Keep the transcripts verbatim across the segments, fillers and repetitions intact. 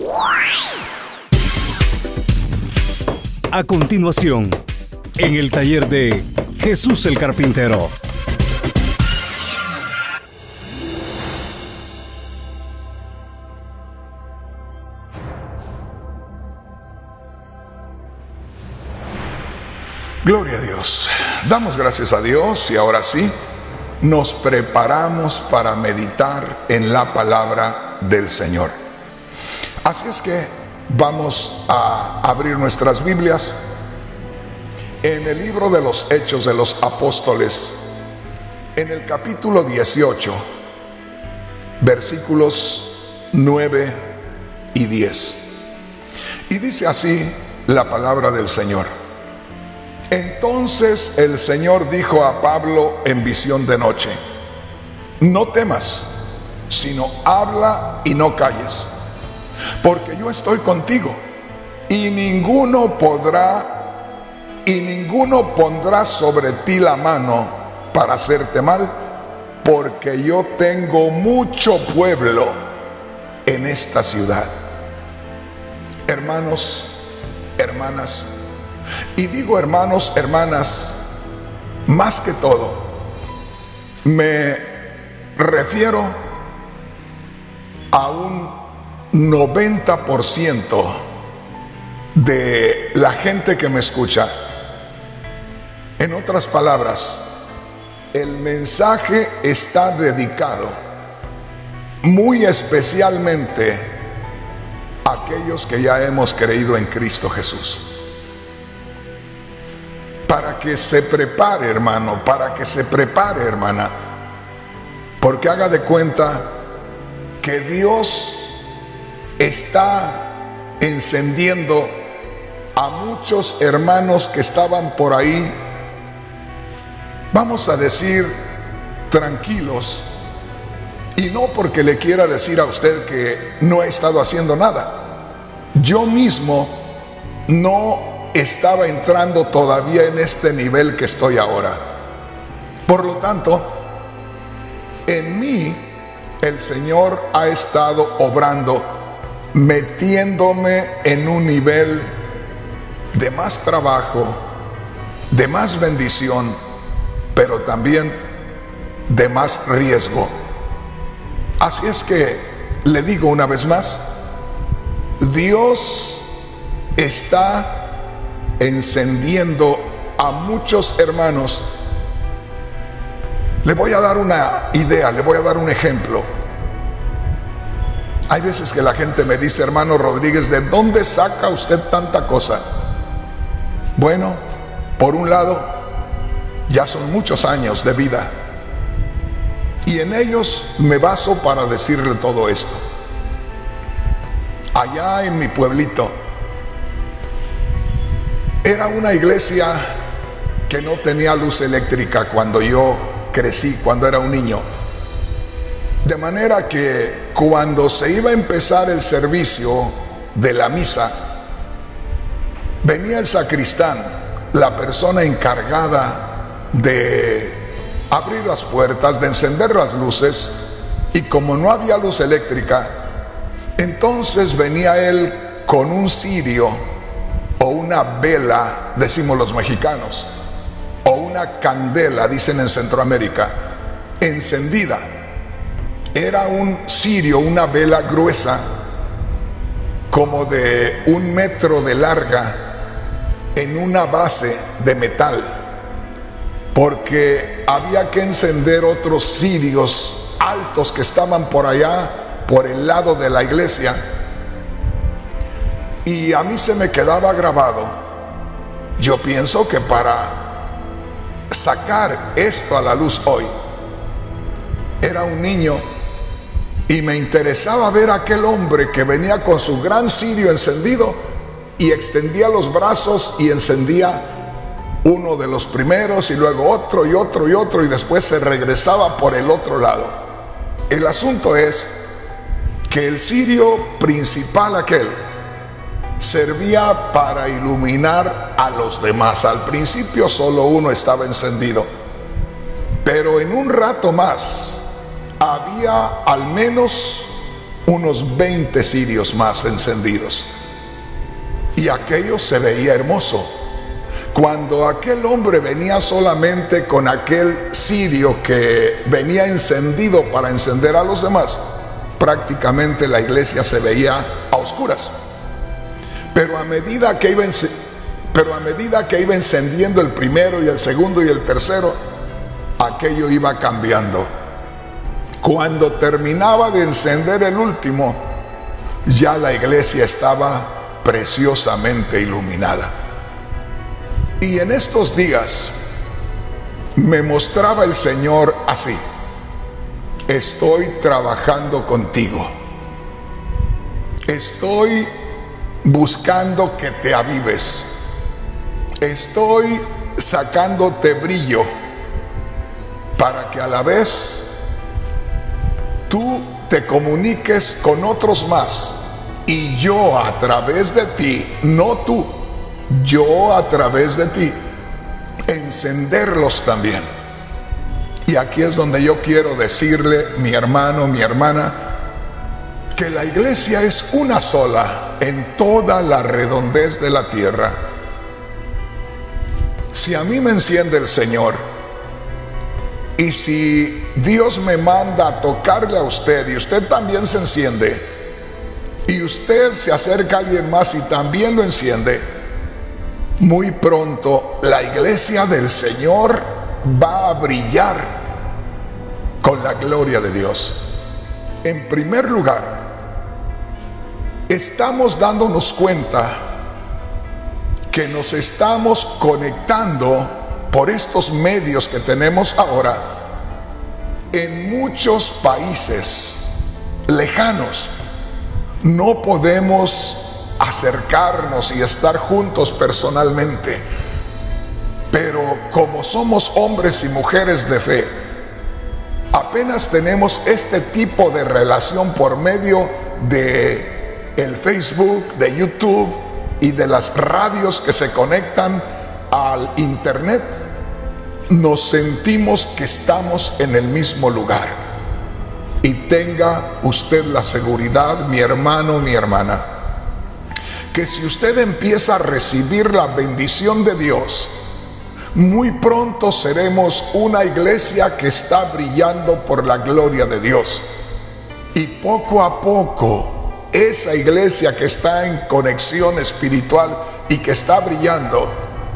A continuación, en el taller de Jesús el Carpintero. Gloria a Dios. Damos gracias a Dios y ahora sí, nos preparamos para meditar en la palabra del Señor. Así es que vamos a abrir nuestras Biblias en el libro de los Hechos de los Apóstoles, en el capítulo dieciocho, versículos nueve y diez. Y dice así la palabra del Señor. Entonces el Señor dijo a Pablo en visión de noche: no temas, sino habla y no calles, porque yo estoy contigo, y ninguno podrá, y ninguno pondrá sobre ti la mano para hacerte mal, porque yo tengo mucho pueblo en esta ciudad. Hermanos, hermanas, y digo hermanos, hermanas, más que todo, me refiero a un noventa por ciento de la gente que me escucha. En otras palabras, el mensaje está dedicado muy especialmente a aquellos que ya hemos creído en Cristo Jesús. Para que se prepare, hermano, para que se prepare, hermana, porque haga de cuenta que Dios está encendiendo a muchos hermanos que estaban por ahí, vamos a decir, tranquilos, y no porque le quiera decir a usted que no he estado haciendo nada. Yo mismo no estaba entrando todavía en este nivel que estoy ahora. Por lo tanto, en mí el Señor ha estado obrando, metiéndome en un nivel de más trabajo, de más bendición, pero también de más riesgo. Así es que le digo una vez más, Dios está encendiendo a muchos hermanos. Le voy a dar una idea, le voy a dar un ejemplo. Hay veces que la gente me dice: hermano Rodríguez, ¿de dónde saca usted tanta cosa? Bueno, por un lado, ya son muchos años de vida, y en ellos me baso para decirle todo esto. Allá en mi pueblito, era una iglesia que no tenía luz eléctrica cuando yo crecí, cuando era un niño. De manera que cuando se iba a empezar el servicio de la misa, venía el sacristán, la persona encargada de abrir las puertas, de encender las luces, y como no había luz eléctrica, entonces venía él con un cirio o una vela, decimos los mexicanos, o una candela, dicen en Centroamérica, encendida. Era un cirio, una vela gruesa, como de un metro de larga, en una base de metal, porque había que encender otros cirios altos que estaban por allá, por el lado de la iglesia. Y a mí se me quedaba grabado, yo pienso que para sacar esto a la luz hoy, era un niño y me interesaba ver a aquel hombre que venía con su gran cirio encendido y extendía los brazos y encendía uno de los primeros y luego otro y otro y otro, y después se regresaba por el otro lado. El asunto es que el cirio principal aquel servía para iluminar a los demás. Al principio solo uno estaba encendido, pero en un rato más había al menos unos veinte cirios más encendidos. Y aquello se veía hermoso. Cuando aquel hombre venía solamente con aquel cirio que venía encendido para encender a los demás, prácticamente la iglesia se veía a oscuras. Pero a medida que iba, pero a medida que iba encendiendo el primero y el segundo y el tercero, aquello iba cambiando. Cuando terminaba de encender el último, ya la iglesia estaba preciosamente iluminada. Y en estos días me mostraba el Señor así: estoy trabajando contigo, estoy buscando que te avives, estoy sacándote brillo para que a la vez tú te comuniques con otros más, y yo a través de ti, no tú, yo a través de ti, encenderlos también. Y aquí es donde yo quiero decirle, mi hermano, mi hermana, que la iglesia es una sola en toda la redondez de la tierra. Si a mí me enciende el Señor, y si Dios me manda a tocarle a usted y usted también se enciende, y usted se acerca a alguien más y también lo enciende, muy pronto la iglesia del Señor va a brillar con la gloria de Dios. En primer lugar, estamos dándonos cuenta que nos estamos conectando por estos medios que tenemos ahora en muchos países lejanos. No podemos acercarnos y estar juntos personalmente, pero como somos hombres y mujeres de fe, apenas tenemos este tipo de relación por medio de el Facebook, de YouTube y de las radios que se conectan al internet, nos sentimos que estamos en el mismo lugar. Y tenga usted la seguridad, mi hermano, mi hermana, que si usted empieza a recibir la bendición de Dios, muy pronto seremos una iglesia que está brillando por la gloria de Dios. Y poco a poco, esa iglesia que está en conexión espiritual y que está brillando,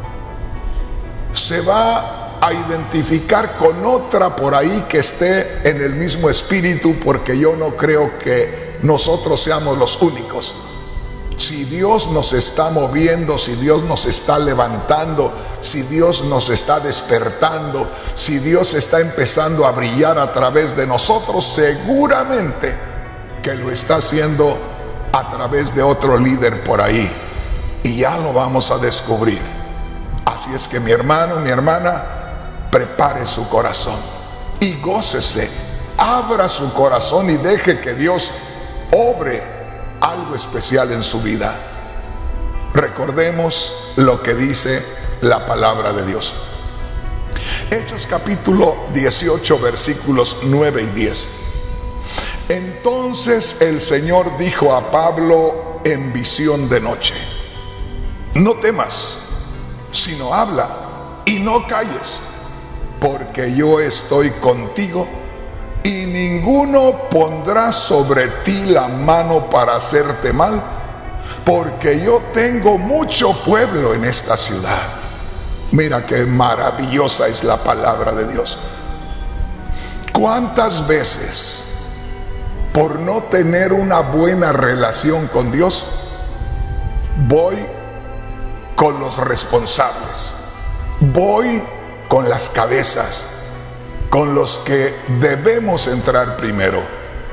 se va a identificar con otra por ahí que esté en el mismo espíritu, porque yo no creo que nosotros seamos los únicos. Si Dios nos está moviendo, si Dios nos está levantando, si Dios nos está despertando, si Dios está empezando a brillar a través de nosotros, seguramente que lo está haciendo a través de otro líder por ahí, y ya lo vamos a descubrir. Así es que mi hermano, mi hermana, prepare su corazón y gócese, abra su corazón y deje que Dios obre algo especial en su vida. Recordemos lo que dice la palabra de Dios. Hechos capítulo dieciocho, versículos nueve y diez. Entonces el Señor dijo a Pablo en visión de noche: no temas, sino habla y no calles, porque yo estoy contigo, y ninguno pondrá sobre ti la mano para hacerte mal, porque yo tengo mucho pueblo en esta ciudad. Mira qué maravillosa es la palabra de Dios. ¿Cuántas veces, por no tener una buena relación con Dios, voy con los responsables, voy con las cabezas, con los que debemos entrar primero?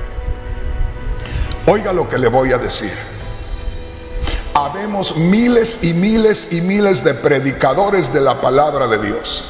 Oiga lo que le voy a decir. Habemos miles y miles y miles de predicadores de la palabra de Dios.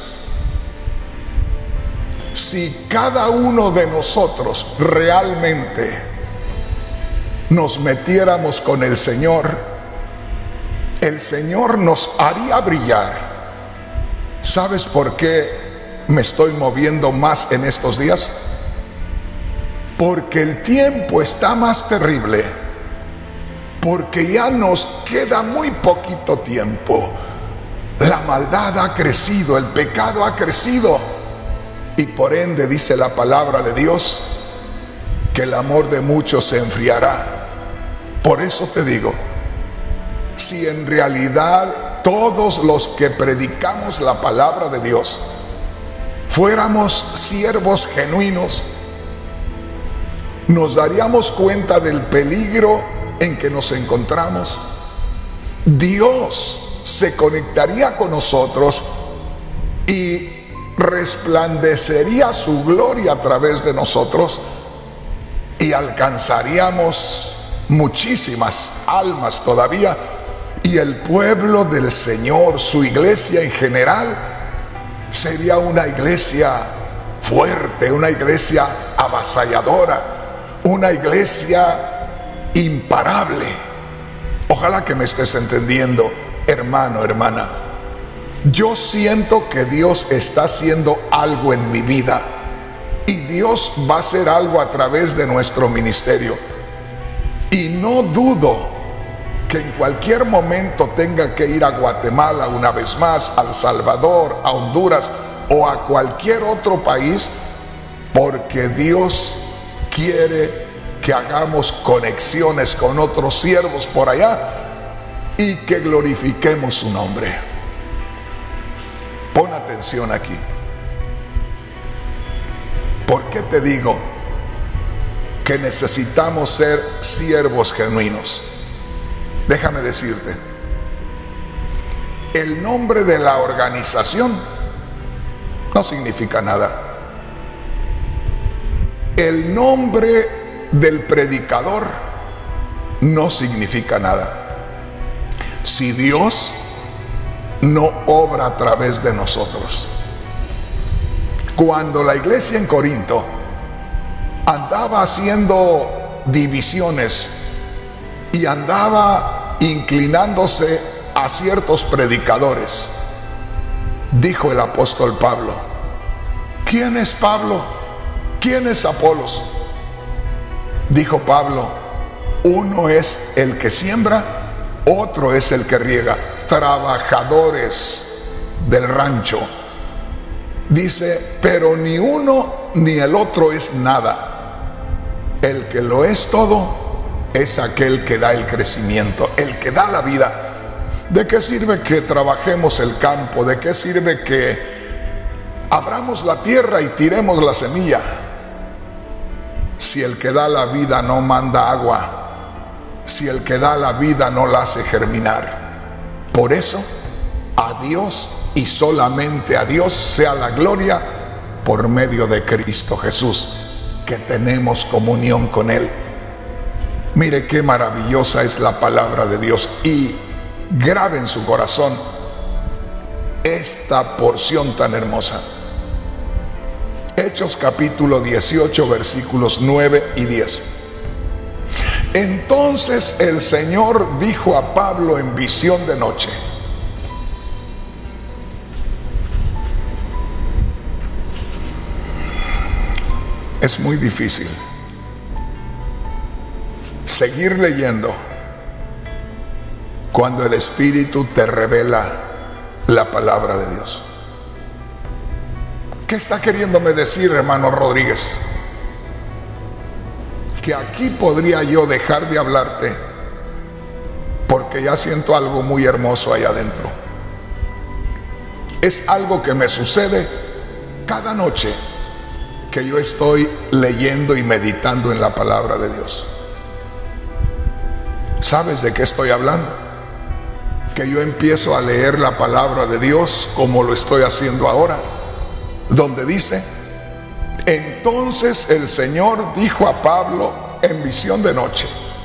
Si cada uno de nosotros realmente nos metiéramos con el Señor, el Señor nos haría brillar. ¿Sabes por qué me estoy moviendo más en estos días? porque el tiempo está más terrible, porque ya nos queda muy poquito tiempo. La maldad ha crecido, el pecado ha crecido, y por ende dice la palabra de Dios que el amor de muchos se enfriará. Por eso te digo, si en realidad todos los que predicamos la palabra de Dios fuéramos siervos genuinos, nos daríamos cuenta del peligro en que nos encontramos. Dios se conectaría con nosotros y resplandecería su gloria a través de nosotros, y alcanzaríamos muchísimas almas todavía, y el pueblo del Señor, su iglesia en general, sería una iglesia fuerte, una iglesia avasalladora, una iglesia imparable. Ojalá que me estés entendiendo, hermano, hermana. Yo siento que Dios está haciendo algo en mi vida, y Dios va a hacer algo a través de nuestro ministerio, y no dudo que en cualquier momento tenga que ir a Guatemala una vez más, a El Salvador, a Honduras o a cualquier otro país, porque Dios quiere que hagamos conexiones con otros siervos por allá y que glorifiquemos su nombre. Pon atención aquí. ¿Por qué te digo que necesitamos ser siervos genuinos? Déjame decirte, el nombre de la organización no significa nada. El nombre del predicador no significa nada si Dios no obra a través de nosotros. Cuando la iglesia en Corinto andaba haciendo divisiones y andaba inclinándose a ciertos predicadores, dijo el apóstol Pablo: ¿quién es Pablo? ¿Quién es Apolos? Dijo Pablo: uno es el que siembra, otro es el que riega, trabajadores del rancho. Dice, pero ni uno ni el otro es nada. El que lo es todo es aquel que da el crecimiento, el que da la vida. ¿De qué sirve que trabajemos el campo? ¿De qué sirve que abramos la tierra y tiremos la semilla si el que da la vida no manda agua, si el que da la vida no la hace germinar? Por eso, a Dios y solamente a Dios sea la gloria por medio de Cristo Jesús, que tenemos comunión con Él. Mire qué maravillosa es la palabra de Dios, y grabe en su corazón esta porción tan hermosa. Hechos capítulo dieciocho, versículos nueve y diez. Entonces el Señor dijo a Pablo en visión de noche: es muy difícil seguir leyendo cuando el Espíritu te revela la palabra de Dios. ¿Qué está queriéndome decir, hermano Rodríguez? Que aquí podría yo dejar de hablarte porque ya siento algo muy hermoso allá adentro. Es algo que me sucede cada noche que yo estoy leyendo y meditando en la palabra de Dios. ¿Sabes de qué estoy hablando? Que yo empiezo a leer la palabra de Dios como lo estoy haciendo ahora, donde dice: entonces el Señor dijo a Pablo en visión de noche.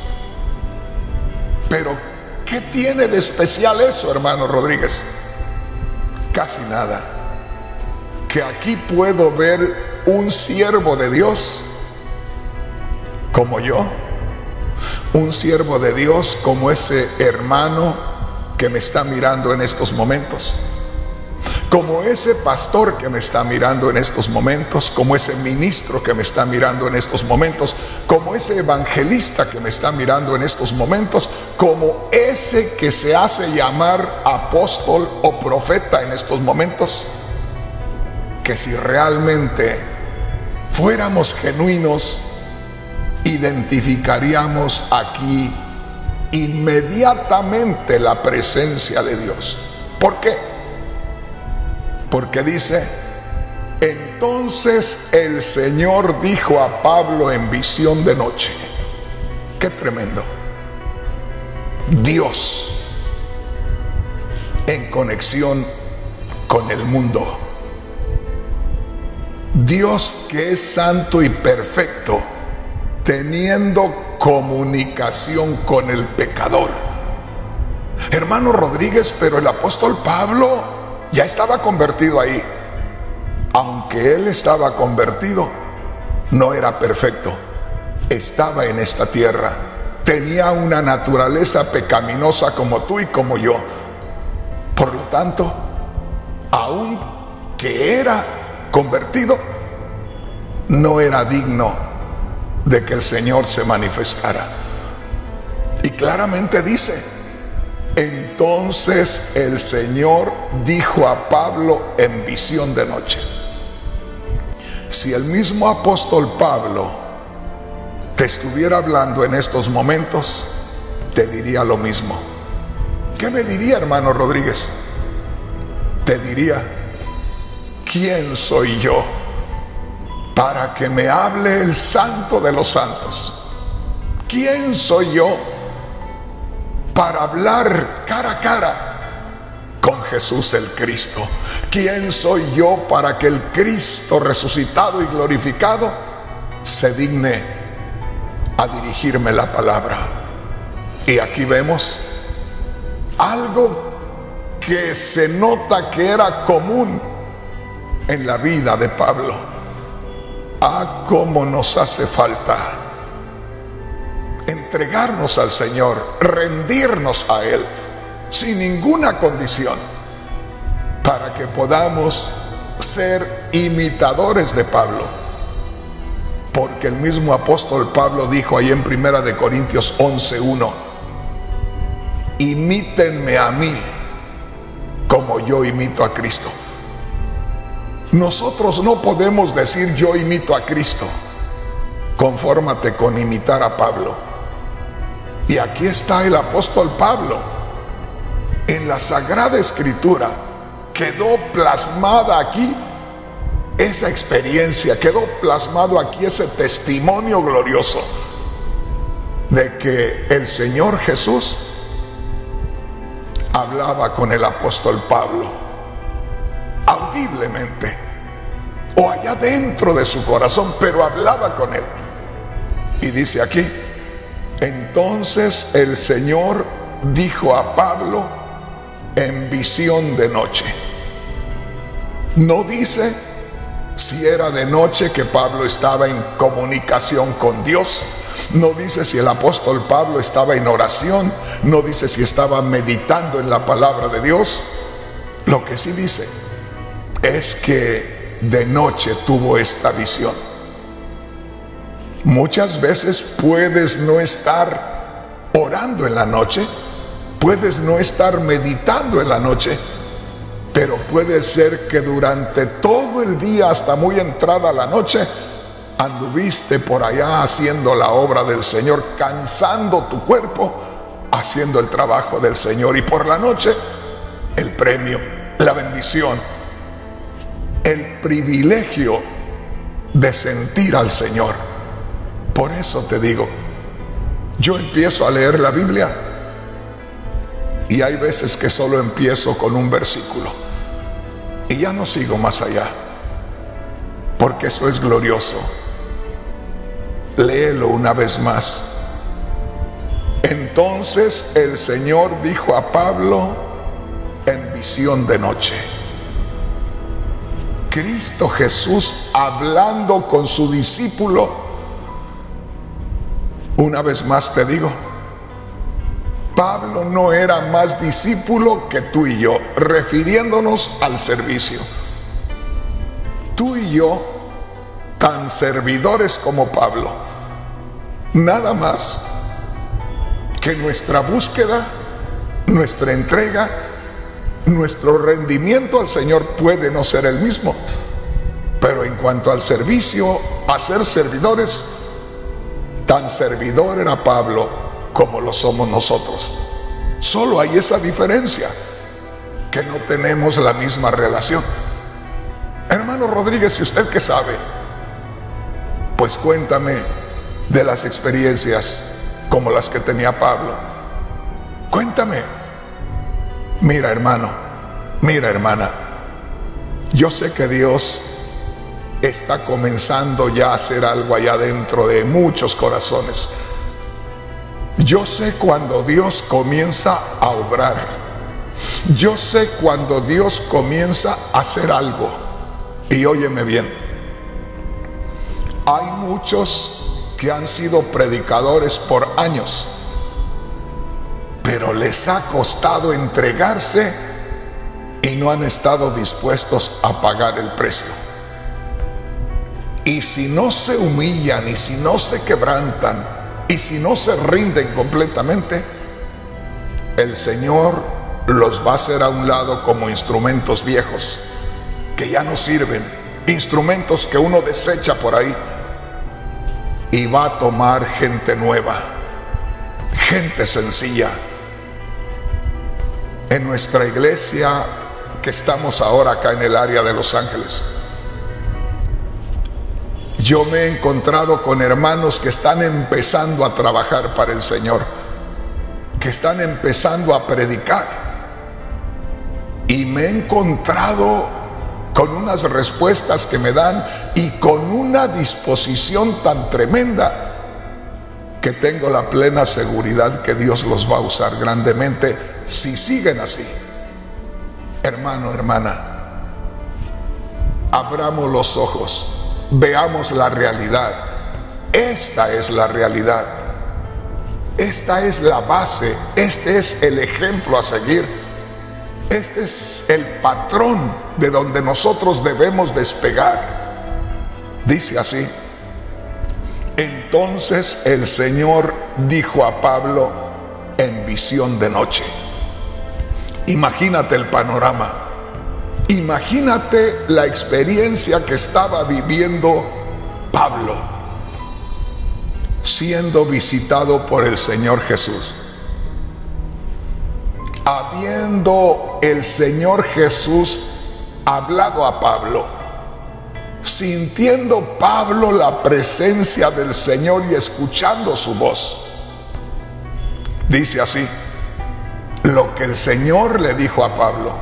Pero ¿qué tiene de especial eso, hermano Rodríguez? Casi nada. Que aquí puedo ver un siervo de Dios como yo, un siervo de Dios como ese hermano que me está mirando en estos momentos, como ese pastor que me está mirando en estos momentos, como ese ministro que me está mirando en estos momentos, como ese evangelista que me está mirando en estos momentos, como ese que se hace llamar apóstol o profeta en estos momentos, que si realmente fuéramos genuinos, identificaríamos aquí inmediatamente la presencia de Dios. ¿Por qué? Porque dice, entonces el Señor dijo a Pablo en visión de noche. Qué tremendo. Dios en conexión con el mundo. Dios que es santo y perfecto, teniendo comunicación con el pecador. Hermano Rodríguez, pero el apóstol Pablo ya estaba convertido ahí. Aunque él estaba convertido, no era perfecto. Estaba en esta tierra. Tenía una naturaleza pecaminosa como tú y como yo. Por lo tanto, aunque era convertido, no era digno de que el Señor se manifestara. Y claramente dice, entonces el Señor dijo a Pablo en visión de noche. Si el mismo apóstol Pablo te estuviera hablando en estos momentos, te diría lo mismo. ¿Qué me diría, hermano Rodríguez? Te diría, ¿quién soy yo para que me hable el santo de los santos? ¿Quién soy yo para hablar cara a cara con Jesús el Cristo? ¿Quién soy yo para que el Cristo resucitado y glorificado se digne a dirigirme la palabra? Y aquí vemos algo que se nota que era común en la vida de Pablo. Ah, cómo nos hace falta entregarnos al Señor, rendirnos a Él sin ninguna condición, para que podamos ser imitadores de Pablo. Porque el mismo apóstol Pablo dijo ahí en primera de Corintios once uno, imítenme a mí como yo imito a Cristo. Nosotros no podemos decir yo imito a Cristo. Confórmate con imitar a Pablo. Y aquí está el apóstol Pablo. En la Sagrada Escritura quedó plasmada aquí esa experiencia, quedó plasmado aquí ese testimonio glorioso de que el Señor Jesús hablaba con el apóstol Pablo audiblemente o allá dentro de su corazón, pero hablaba con él. Y dice aquí, entonces el Señor dijo a Pablo en visión de noche. No dice si era de noche que Pablo estaba en comunicación con Dios. No dice si el apóstol Pablo estaba en oración. No dice si estaba meditando en la palabra de Dios. Lo que sí dice es que de noche tuvo esta visión. Muchas veces puedes no estar orando en la noche, puedes no estar meditando en la noche, pero puede ser que durante todo el día hasta muy entrada la noche anduviste por allá haciendo la obra del Señor, cansando tu cuerpo, haciendo el trabajo del Señor. Y por la noche el premio, la bendición, el privilegio de sentir al Señor. Por eso te digo, yo empiezo a leer la Biblia y hay veces que solo empiezo con un versículo y ya no sigo más allá, porque eso es glorioso. Léelo una vez más. Entonces el Señor dijo a Pablo en visión de noche. Cristo Jesús hablando con su discípulo. Una vez más te digo, Pablo no era más discípulo que tú y yo, refiriéndonos al servicio. Tú y yo, tan servidores como Pablo, nada más que nuestra búsqueda, nuestra entrega, nuestro rendimiento al Señor puede no ser el mismo. Pero en cuanto al servicio, a ser servidores, tan servidor era Pablo como lo somos nosotros. Solo hay esa diferencia, que no tenemos la misma relación. Hermano Rodríguez, ¿y usted qué sabe? Pues cuéntame de las experiencias como las que tenía Pablo. Cuéntame. Mira, hermano, mira, hermana, yo sé que Dios está comenzando ya a hacer algo allá dentro de muchos corazones. Yo sé cuando Dios comienza a obrar. Yo sé cuando Dios comienza a hacer algo. Y óyeme bien, hay muchos que han sido predicadores por años, pero les ha costado entregarse y no han estado dispuestos a pagar el precio. Y si no se humillan, y si no se quebrantan, y si no se rinden completamente, el Señor los va a hacer a un lado como instrumentos viejos que ya no sirven, instrumentos que uno desecha por ahí, y va a tomar gente nueva, gente sencilla. En nuestra iglesia que estamos ahora acá en el área de Los Ángeles, yo me he encontrado con hermanos que están empezando a trabajar para el Señor, que están empezando a predicar, y me he encontrado con unas respuestas que me dan y con una disposición tan tremenda que tengo la plena seguridad que Dios los va a usar grandemente si siguen así. Hermano, hermana, abramos los ojos, veamos la realidad. Esta es la realidad, esta es la base, este es el ejemplo a seguir. Este es el patrón de donde nosotros debemos despegar. Dice así: entonces el Señor dijo a Pablo en visión de noche. Imagínate el panorama, imagínate la experiencia que estaba viviendo Pablo, siendo visitado por el Señor Jesús. Habiendo el Señor Jesús hablado a Pablo, sintiendo Pablo la presencia del Señor y escuchando su voz, dice así lo que el Señor le dijo a Pablo: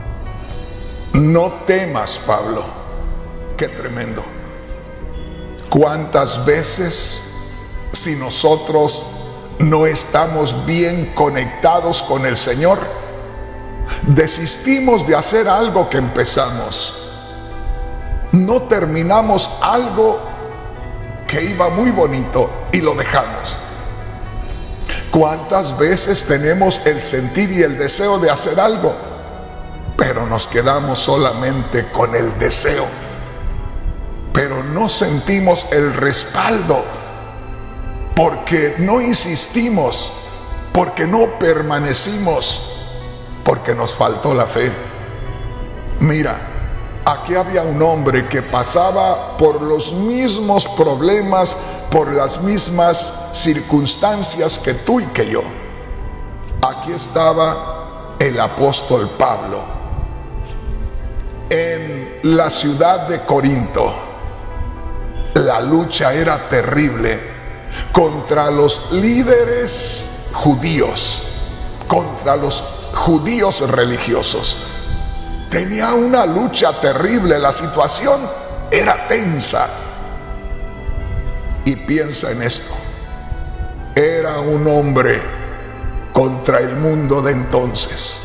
no temas, Pablo. Qué tremendo. ¿Cuántas veces, si nosotros no estamos bien conectados con el Señor, desistimos de hacer algo que empezamos? No terminamos algo que iba muy bonito y lo dejamos. ¿Cuántas veces tenemos el sentir y el deseo de hacer algo, pero nos quedamos solamente con el deseo, pero no sentimos el respaldo? Porque no insistimos, porque no permanecimos, porque nos faltó la fe. Mira, aquí había un hombre que pasaba por los mismos problemas, por las mismas circunstancias que tú y que yo. Aquí estaba el apóstol Pablo en la ciudad de Corinto. La lucha era terrible contra los líderes judíos, contra los judíos religiosos. Tenía una lucha terrible, la situación era tensa. Y piensa en esto: era un hombre contra el mundo de entonces.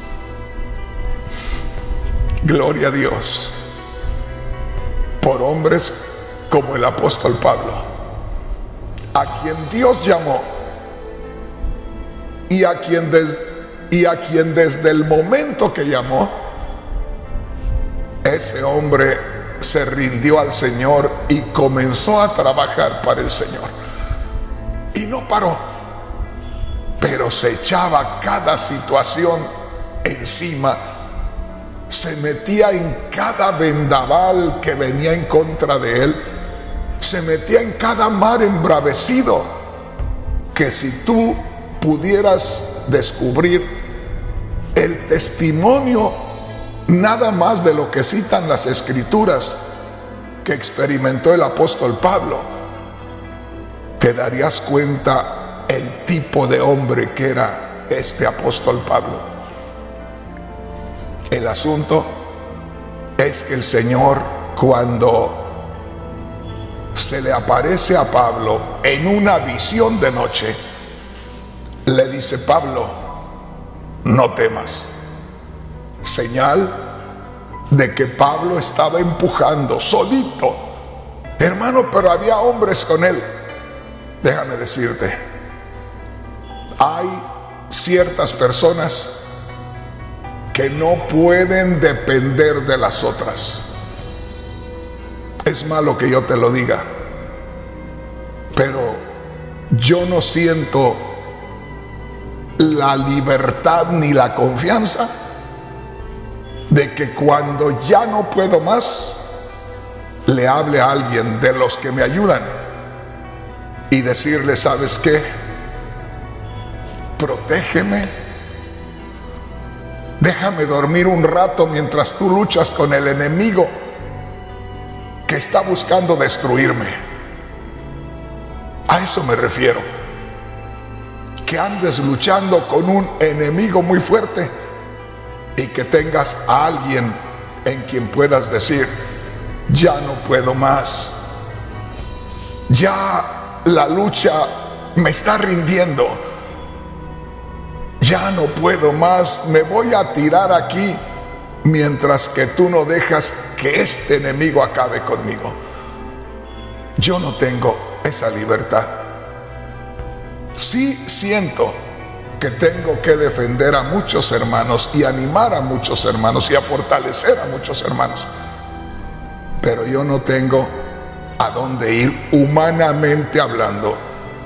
Gloria a Dios por hombres como el apóstol Pablo, a quien Dios llamó y a quien, des, y a quien desde el momento que llamó, ese hombre se rindió al Señor y comenzó a trabajar para el Señor. Y no paró, pero se echaba cada situación encima, se metía en cada vendaval que venía en contra de él, se metía en cada mar embravecido, que si tú pudieras descubrir el testimonio nada más de lo que citan las Escrituras que experimentó el apóstol Pablo, te darías cuenta el tipo de hombre que era este apóstol Pablo. El asunto es que el Señor, cuando se le aparece a Pablo en una visión de noche, le dice: Pablo, no temas. Señal de que Pablo estaba empujando solito, hermano, pero había hombres con él. Déjame decirte, hay ciertas personas que no pueden depender de las otras. Es malo que yo te lo diga, pero yo no siento la libertad ni la confianza de que cuando ya no puedo más, le hable a alguien de los que me ayudan y decirle: ¿sabes qué? Protégeme, déjame dormir un rato mientras tú luchas con el enemigo que está buscando destruirme. A eso me refiero. Que andes luchando con un enemigo muy fuerte y que tengas a alguien en quien puedas decir: ya no puedo más, ya la lucha me está rindiendo, ya no puedo más, me voy a tirar aquí mientras que tú no dejas que este enemigo acabe conmigo. Yo no tengo esa libertad. Sí siento que tengo que defender a muchos hermanos y animar a muchos hermanos y a fortalecer a muchos hermanos, pero yo no tengo a dónde ir humanamente hablando.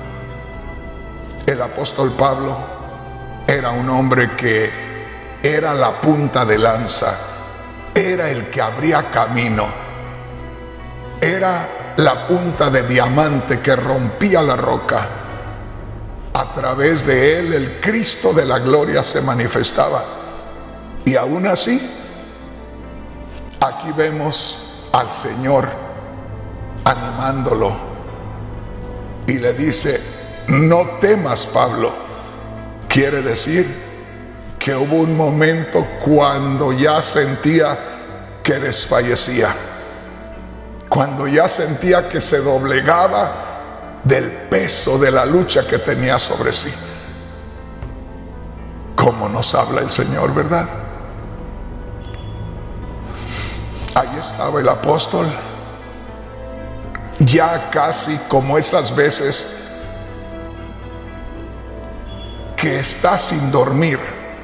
El apóstol Pablo era un hombre que era la punta de lanza, era el que abría camino, era la punta de diamante que rompía la roca. A través de él el Cristo de la gloria se manifestaba. Y aún así, aquí vemos al Señor animándolo y le dice: no temas, Pablo. Quiere decir que hubo un momento cuando ya sentía que desfallecía, cuando ya sentía que se doblegaba del peso de la lucha que tenía sobre sí. ¿Cómo nos habla el Señor, verdad? Ahí estaba el apóstol, ya casi como esas veces que está sin dormir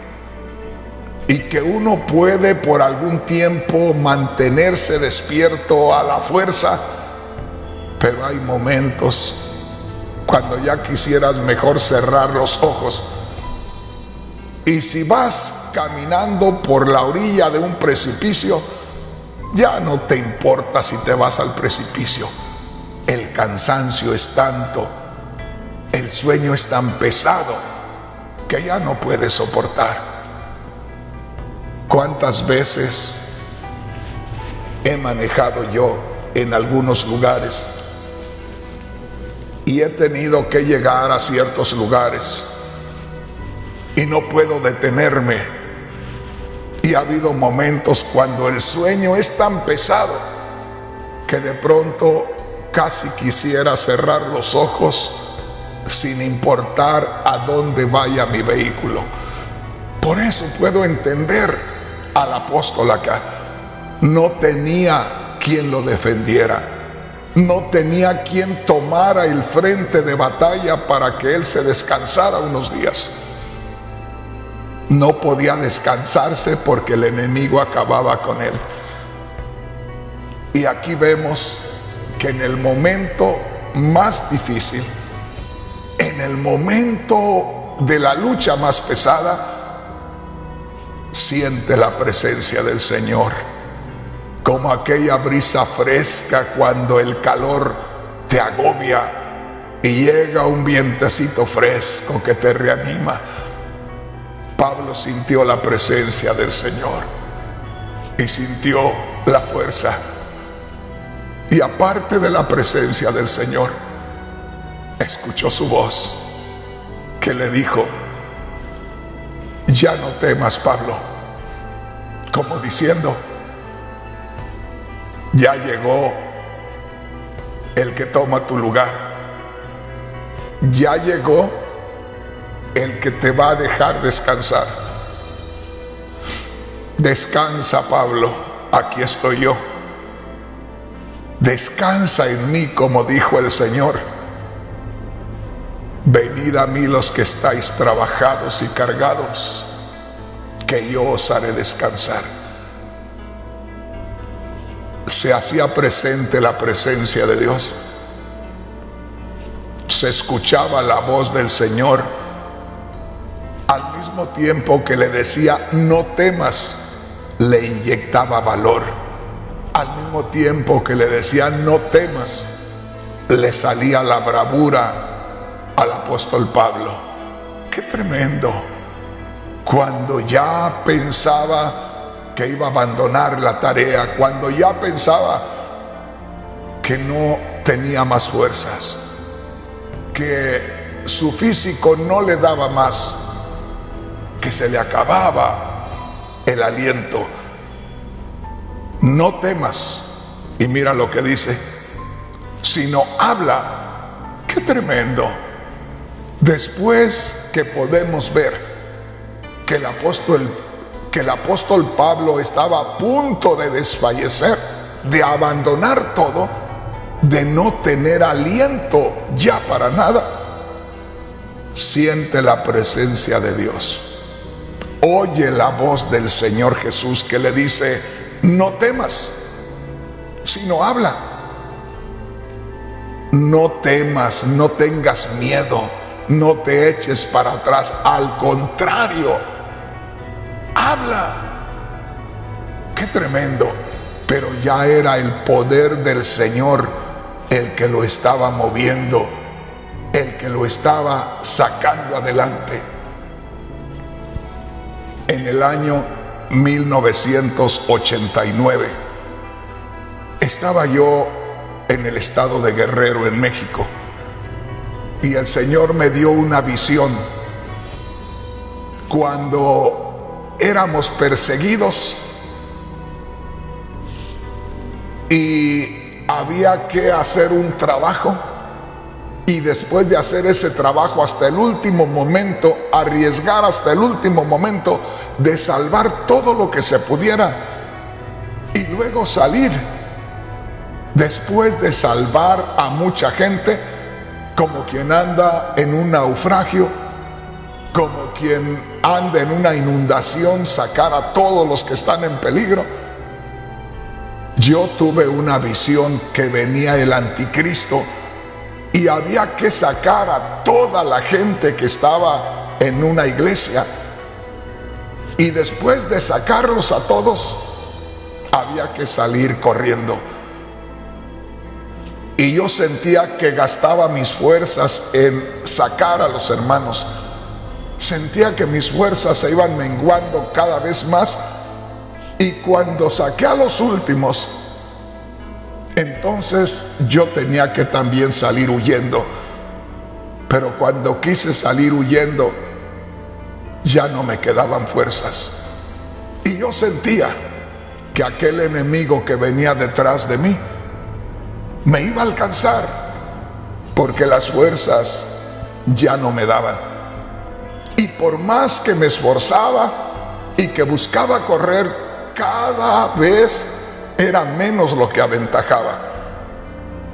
y que uno puede por algún tiempo mantenerse despierto a la fuerza, pero hay momentos cuando ya quisieras mejor cerrar los ojos. Y si vas caminando por la orilla de un precipicio, ya no te importa si te vas al precipicio. El cansancio es tanto, el sueño es tan pesado que ya no puedes soportar. ¿Cuántas veces he manejado yo en algunos lugares y he tenido que llegar a ciertos lugares y no puedo detenerme? Y ha habido momentos cuando el sueño es tan pesado que de pronto casi quisiera cerrar los ojos sin importar a dónde vaya mi vehículo. Por eso puedo entender al apóstol acá. No tenía quien lo defendiera, no tenía quien tomara el frente de batalla para que él se descansara unos días. no podía descansarse porque el enemigo acababa con él. Y aquí vemos que en el momento más difícil, en el momento de la lucha más pesada, siente la presencia del Señor, como aquella brisa fresca cuando el calor te agobia y llega un vientecito fresco que te reanima. Pablo sintió la presencia del Señor y sintió la fuerza. Y aparte de la presencia del Señor, escuchó su voz que le dijo: ya no temas, Pablo, como diciendo: ya llegó el que toma tu lugar, ya llegó el que te va a dejar descansar. Descansa, Pablo, aquí estoy yo. Descansa en mí, como dijo el Señor. Venid a mí los que estáis trabajados y cargados, que yo os haré descansar. Se hacía presente la presencia de Dios. Se escuchaba la voz del Señor, al mismo tiempo que le decía: no temas, le inyectaba valor. Al mismo tiempo que le decía: no temas, le salía la bravura al apóstol Pablo. Qué tremendo. Cuando ya pensaba que iba a abandonar la tarea, cuando ya pensaba que no tenía más fuerzas, que su físico no le daba más, que se le acababa el aliento: no temas. Y mira lo que dice: sino habla. Qué tremendo. Después que podemos ver que el apóstol que el apóstol Pablo estaba a punto de desfallecer, de abandonar todo, de no tener aliento ya para nada, siente la presencia de Dios. Oye la voz del Señor Jesús que le dice: no temas, sino habla. No temas, no tengas miedo, no te eches para atrás. Al contrario, habla. Qué tremendo. Pero ya era el poder del Señor el que lo estaba moviendo, el que lo estaba sacando adelante. En el año mil novecientos ochenta y nueve estaba yo en el estado de Guerrero, en México, y el Señor me dio una visión cuando éramos perseguidos y había que hacer un trabajo, y después de hacer ese trabajo hasta el último momento, arriesgar hasta el último momento de salvar todo lo que se pudiera, y luego salir después de salvar a mucha gente, como quien anda en un naufragio, como quien anda en una inundación, sacar a todos los que están en peligro. Yo tuve una visión que venía el anticristo y había que sacar a toda la gente que estaba en una iglesia, y después de sacarlos a todos había que salir corriendo. Y yo sentía que gastaba mis fuerzas en sacar a los hermanos. Sentía que mis fuerzas se iban menguando cada vez más, y cuando saqué a los últimos, entonces yo tenía que también salir huyendo. Pero cuando quise salir huyendo, ya no me quedaban fuerzas. Y yo sentía que aquel enemigo que venía detrás de mí me iba a alcanzar, porque las fuerzas ya no me daban. Y por más que me esforzaba y que buscaba correr, cada vez era menos lo que aventajaba.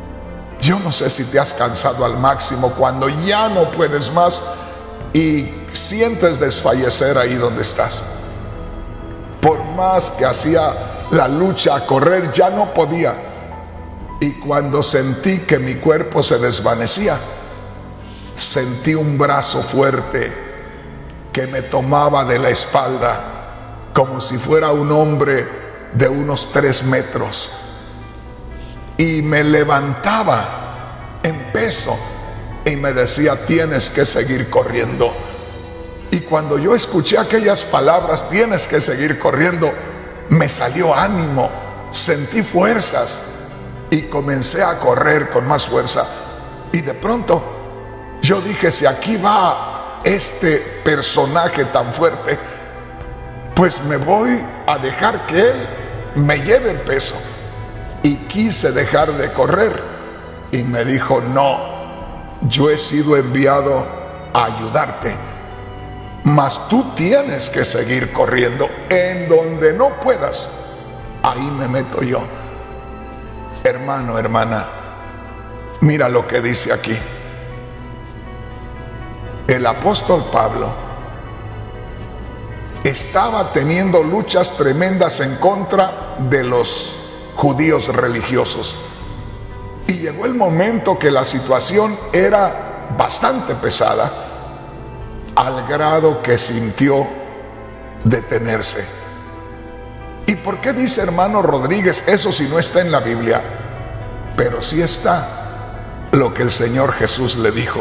Yo no sé si te has cansado al máximo, cuando ya no puedes más y sientes desfallecer ahí donde estás. Por más que hacía la lucha a correr, ya no podía. Y cuando sentí que mi cuerpo se desvanecía, sentí un brazo fuerte que me tomaba de la espalda, como si fuera un hombre de unos tres metros, y me levantaba en peso y me decía: tienes que seguir corriendo. Y cuando yo escuché aquellas palabras, tienes que seguir corriendo, me salió ánimo, sentí fuerzas y comencé a correr con más fuerza. Y de pronto yo dije: si aquí va este personaje tan fuerte, pues me voy a dejar que él me lleve el peso. Y quise dejar de correr y me dijo: no, yo he sido enviado a ayudarte, mas tú tienes que seguir corriendo. En donde no puedas, ahí me meto yo. Hermano, hermana, mira lo que dice aquí. El apóstol Pablo estaba teniendo luchas tremendas en contra de los judíos religiosos. Y llegó el momento que la situación era bastante pesada, al grado que sintió detenerse. ¿Y por qué dice hermano Rodríguez eso si no está en la Biblia? Pero sí está lo que el Señor Jesús le dijo: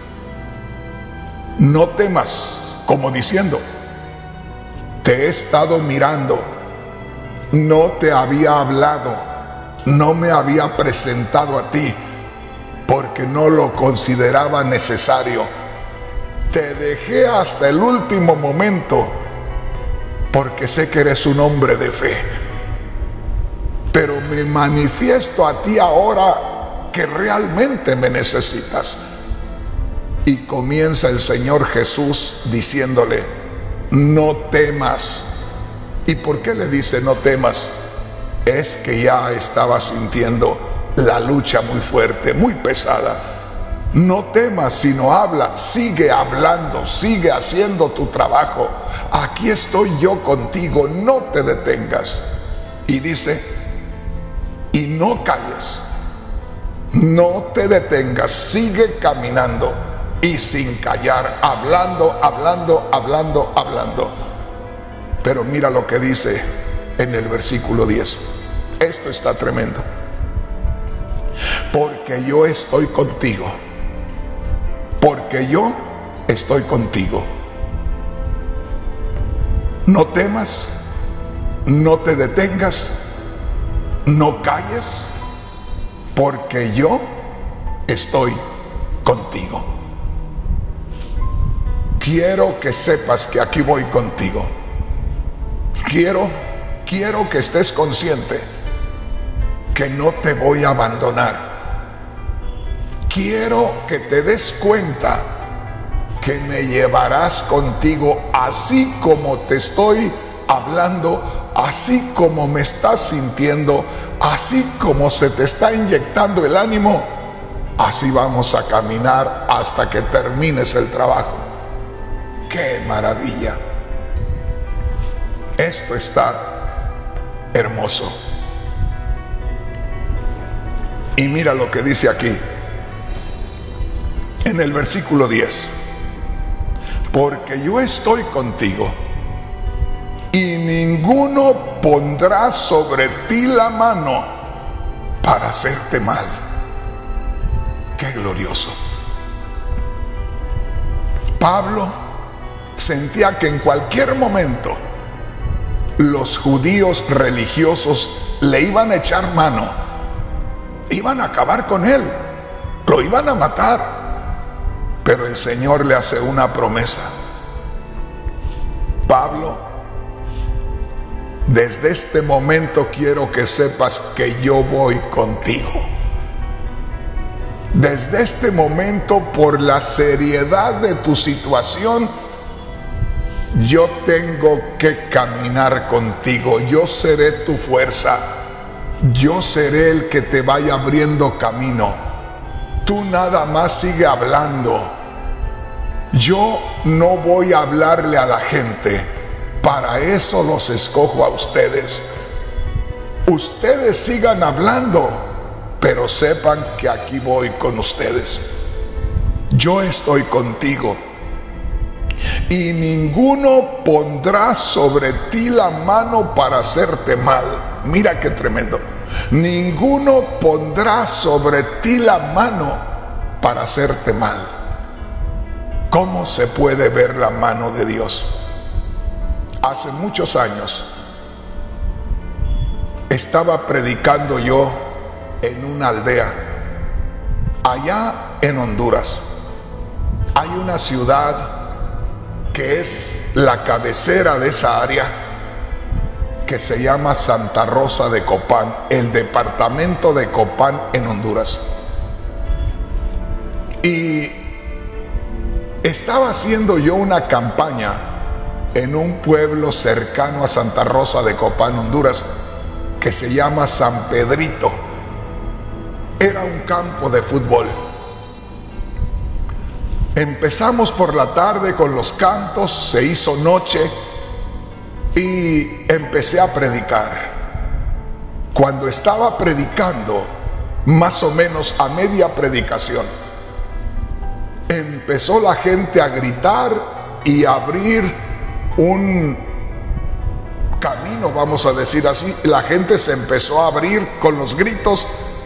no temas, como diciendo, te he estado mirando, no te había hablado, no me había presentado a ti, porque no lo consideraba necesario. Te dejé hasta el último momento, porque sé que eres un hombre de fe. Pero me manifiesto a ti ahora que realmente me necesitas. Y comienza el Señor Jesús diciéndole: no temas. ¿Y por qué le dice no temas? Es que ya estaba sintiendo la lucha muy fuerte, muy pesada. No temas, sino habla, sigue hablando, sigue haciendo tu trabajo. Aquí estoy yo contigo, no te detengas. Y dice: y no calles, no te detengas, sigue caminando y sin callar, hablando, hablando, hablando, hablando. Pero mira lo que dice en el versículo diez. Esto está tremendo. Porque yo estoy contigo. Porque yo estoy contigo. No temas, no te detengas, no calles, porque yo estoy contigo. Quiero que sepas que aquí voy contigo. Quiero, quiero que estés consciente que no te voy a abandonar. Quiero que te des cuenta que me llevarás contigo, así como te estoy hablando, así como me estás sintiendo, así como se te está inyectando el ánimo, así vamos a caminar hasta que termines el trabajo. ¡Qué maravilla! Esto está hermoso. Y mira lo que dice aquí en el versículo diez: porque yo estoy contigo y ninguno pondrá sobre ti la mano para hacerte mal. ¡Qué glorioso! Pablo sentía que en cualquier momento los judíos religiosos le iban a echar mano, iban a acabar con él, lo iban a matar. Pero el Señor le hace una promesa: Pablo, desde este momento quiero que sepas que yo voy contigo. Desde este momento, por la seriedad de tu situación, yo tengo que caminar contigo. Yo seré tu fuerza. Yo seré el que te vaya abriendo camino. Tú nada más sigue hablando. Yo no voy a hablarle a la gente, para eso los escojo a ustedes. Ustedes sigan hablando, pero sepan que aquí voy con ustedes. Yo estoy contigo. Y ninguno pondrá sobre ti la mano para hacerte mal. Mira qué tremendo. Ninguno pondrá sobre ti la mano para hacerte mal. ¿Cómo se puede ver la mano de Dios? Hace muchos años estaba predicando yo en una aldea allá en Honduras. Hay una ciudad que es la cabecera de esa área, que se llama Santa Rosa de Copán, el departamento de Copán en Honduras. Y estaba haciendo yo una campaña en un pueblo cercano a Santa Rosa de Copán, Honduras, que se llama San Pedrito. Era un campo de fútbol. Empezamos por la tarde con los cantos, se hizo noche y empecé a predicar. Cuando estaba predicando, más o menos a media predicación, empezó la gente a gritar y a abrir un camino, vamos a decir así. La gente se empezó a abrir con los gritos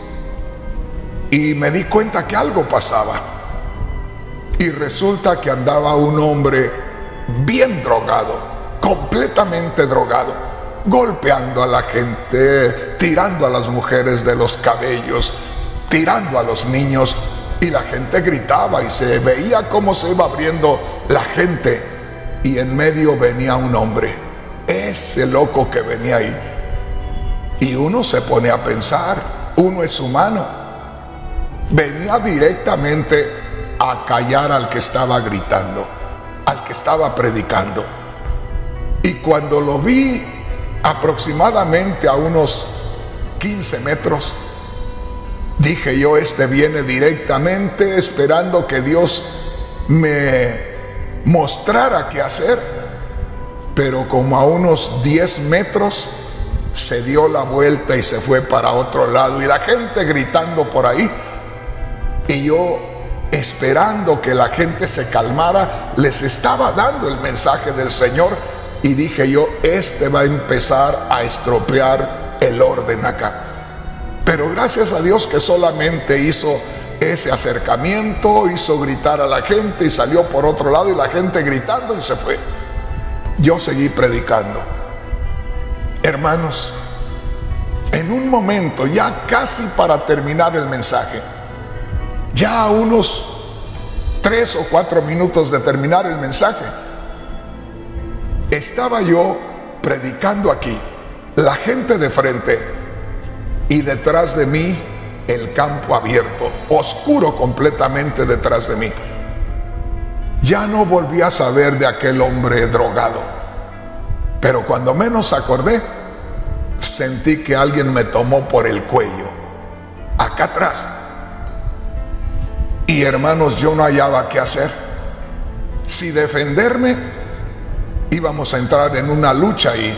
y me di cuenta que algo pasaba. Y resulta que andaba un hombre bien drogado, completamente drogado, golpeando a la gente, tirando a las mujeres de los cabellos, tirando a los niños, y la gente gritaba y se veía cómo se iba abriendo la gente, y en medio venía un hombre, ese loco que venía ahí. Y uno se pone a pensar, uno es humano, venía directamente a callar al que estaba gritando, al que estaba predicando. Y cuando lo vi aproximadamente a unos quince metros, dije yo, este viene directamente esperando que Dios me mostrara qué hacer. Pero como a unos diez metros se dio la vuelta y se fue para otro lado, y la gente gritando por ahí, y yo esperando que la gente se calmara, les estaba dando el mensaje del Señor, y dije yo, este va a empezar a estropear el orden acá. Pero gracias a Dios que solamente hizo ese acercamiento, hizo gritar a la gente y salió por otro lado, y la gente gritando y se fue. Yo seguí predicando. Hermanos, en un momento, ya casi para terminar el mensaje, ya a unos tres o cuatro minutos de terminar el mensaje, estaba yo predicando aquí, la gente de frente, y detrás de mí el campo abierto, oscuro completamente detrás de mí. Ya no volví a saber de aquel hombre drogado, pero cuando menos acordé, sentí que alguien me tomó por el cuello, acá atrás. Y hermanos, yo no hallaba qué hacer. Si defenderme, íbamos a entrar en una lucha, y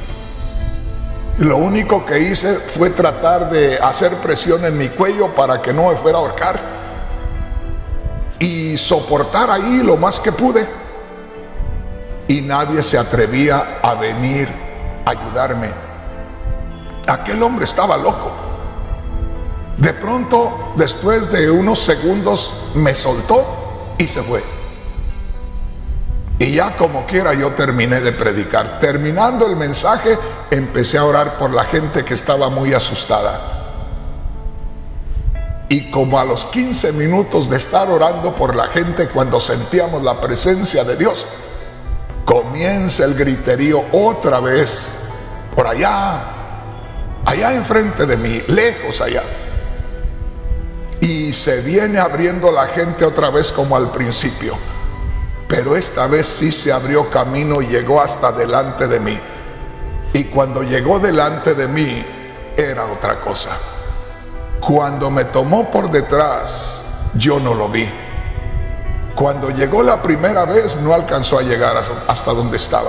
lo único que hice fue tratar de hacer presión en mi cuello para que no me fuera a ahorcar, y soportar ahí lo más que pude. Y nadie se atrevía a venir a ayudarme. Aquel hombre estaba loco. De pronto, después de unos segundos, me soltó y se fue. Y ya como quiera yo terminé de predicar. Terminando el mensaje, empecé a orar por la gente que estaba muy asustada. Y como a los quince minutos de estar orando por la gente, cuando sentíamos la presencia de Dios, comienza el griterío otra vez, por allá, allá enfrente de mí, lejos allá. Y se viene abriendo la gente otra vez como al principio, pero esta vez sí se abrió camino y llegó hasta delante de mí. Y cuando llegó delante de mí, era otra cosa. Cuando me tomó por detrás, yo no lo vi. Cuando llegó la primera vez no alcanzó a llegar hasta donde estaba.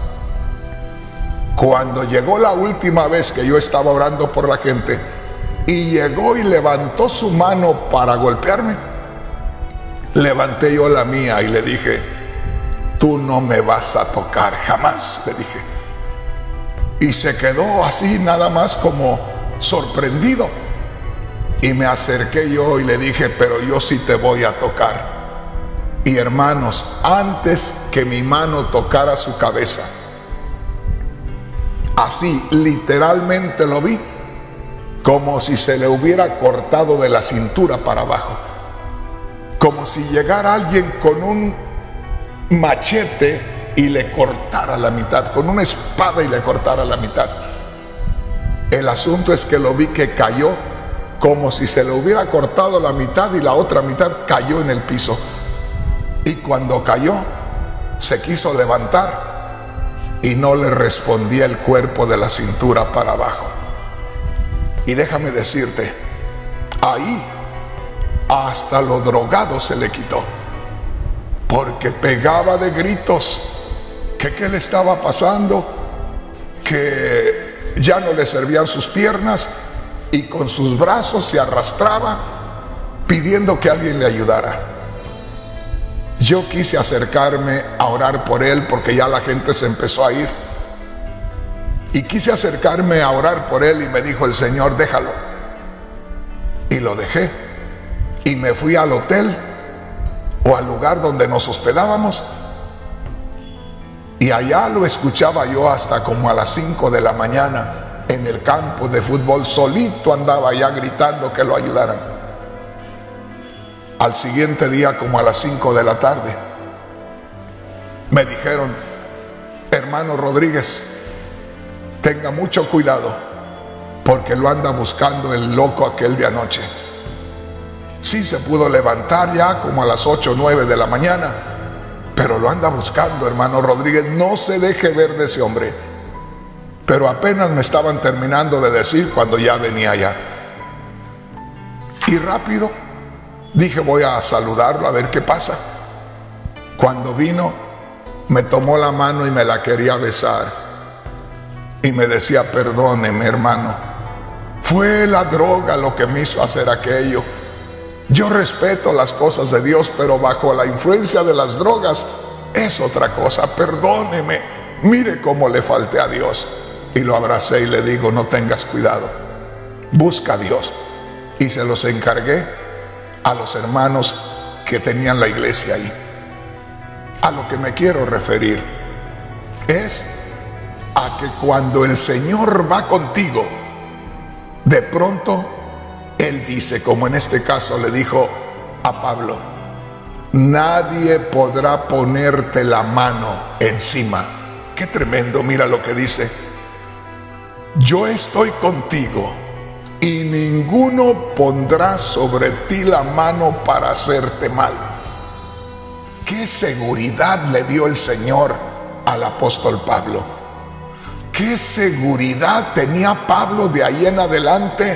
Cuando llegó la última vez que yo estaba orando por la gente y llegó y levantó su mano para golpearme, levanté yo la mía y le dije: tú no me vas a tocar jamás, le dije. Y se quedó así nada más como sorprendido. Y me acerqué yo y le dije: pero yo sí te voy a tocar. Y hermanos, antes que mi mano tocara su cabeza, así literalmente lo vi, como si se le hubiera cortado de la cintura para abajo, como si llegara alguien con un machete y le cortara la mitad, con una espada y le cortara la mitad. El asunto es que lo vi que cayó como si se le hubiera cortado la mitad y la otra mitad cayó en el piso. Y cuando cayó, se quiso levantar y no le respondía el cuerpo de la cintura para abajo. Y déjame decirte, ahí hasta lo drogado se le quitó, porque pegaba de gritos que qué le estaba pasando, que ya no le servían sus piernas, y con sus brazos se arrastraba pidiendo que alguien le ayudara. Yo quise acercarme a orar por él porque ya la gente se empezó a ir. Y quise acercarme a orar por él y me dijo el Señor: déjalo. Y lo dejé. Y me fui al hotel o al lugar donde nos hospedábamos. Y allá lo escuchaba yo hasta como a las cinco de la mañana en el campo de fútbol. Solito andaba allá gritando que lo ayudaran. Al siguiente día, como a las cinco de la tarde, me dijeron: hermano Rodríguez, tenga mucho cuidado porque lo anda buscando el loco aquel de anoche. Sí, se pudo levantar ya como a las ocho o nueve de la mañana, pero lo anda buscando, hermano Rodríguez, no se deje ver de ese hombre. Pero apenas me estaban terminando de decir cuando ya venía allá. Y rápido dije: voy a saludarlo a ver qué pasa. Cuando vino, me tomó la mano y me la quería besar. Y me decía: perdóneme, hermano, fue la droga lo que me hizo hacer aquello. Yo respeto las cosas de Dios, pero bajo la influencia de las drogas es otra cosa. Perdóneme, mire cómo le falté a Dios. Y lo abracé y le digo: no tengas cuidado, busca a Dios. Y se los encargué a los hermanos que tenían la iglesia ahí. A lo que me quiero referir es a que cuando el Señor va contigo, de pronto Él dice, como en este caso le dijo a Pablo: nadie podrá ponerte la mano encima. Qué tremendo, mira lo que dice: yo estoy contigo y ninguno pondrá sobre ti la mano para hacerte mal. Qué seguridad le dio el Señor al apóstol Pablo. Qué seguridad tenía Pablo de ahí en adelante.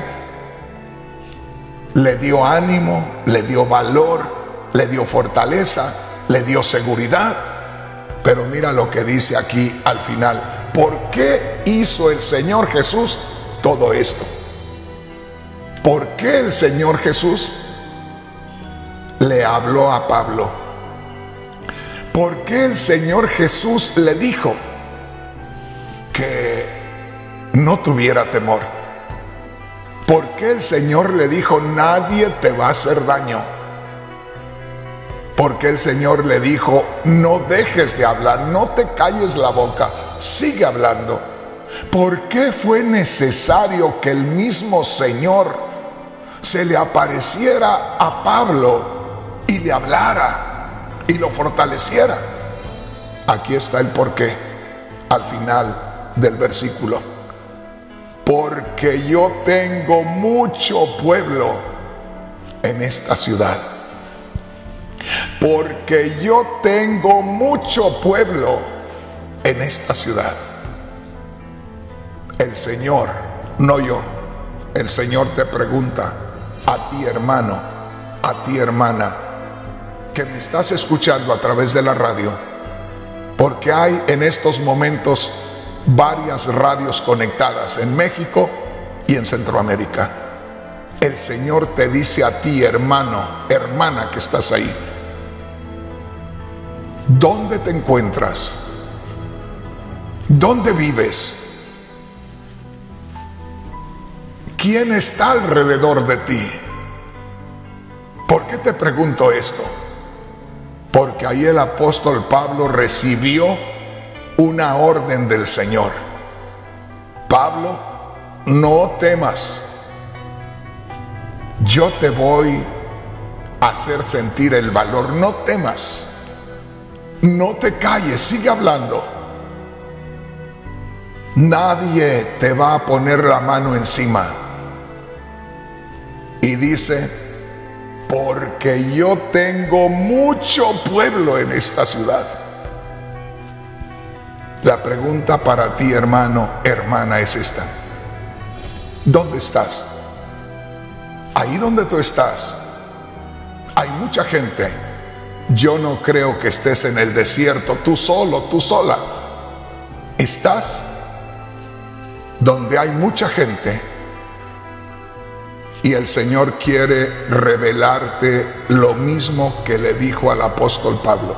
Le dio ánimo, le dio valor, le dio fortaleza, le dio seguridad. Pero mira lo que dice aquí al final: ¿por qué hizo el Señor Jesús todo esto? ¿Por qué el Señor Jesús le habló a Pablo? ¿Por qué el Señor Jesús le dijo que no tuviera temor? ¿Por qué el Señor le dijo: nadie te va a hacer daño? ¿Por qué el Señor le dijo: no dejes de hablar, no te calles la boca, sigue hablando? ¿Por qué fue necesario que el mismo Señor se le apareciera a Pablo y le hablara y lo fortaleciera? Aquí está el porqué al final del versículo: porque yo tengo mucho pueblo en esta ciudad. Porque yo tengo mucho pueblo en esta ciudad. El Señor, no yo, el Señor te pregunta a ti, hermano, a ti, hermana, que me estás escuchando a través de la radio, porque hay en estos momentos varias radios conectadas en México y en Centroamérica. El Señor te dice a ti, hermano, hermana que estás ahí, ¿dónde te encuentras? ¿Dónde vives? ¿Quién está alrededor de ti? ¿Por qué te pregunto esto? Porque ahí el apóstol Pablo recibió una orden del Señor. Pablo, no temas. Yo te voy a hacer sentir el valor. No temas. No te calles, sigue hablando. Nadie te va a poner la mano encima. Y dice, porque yo tengo mucho pueblo en esta ciudad. La pregunta para ti, hermano, hermana, es esta: ¿dónde estás? Ahí donde tú estás hay mucha gente. Yo no creo que estés en el desierto, tú solo, tú sola. Estás donde hay mucha gente. Y el Señor quiere revelarte lo mismo que le dijo al apóstol Pablo.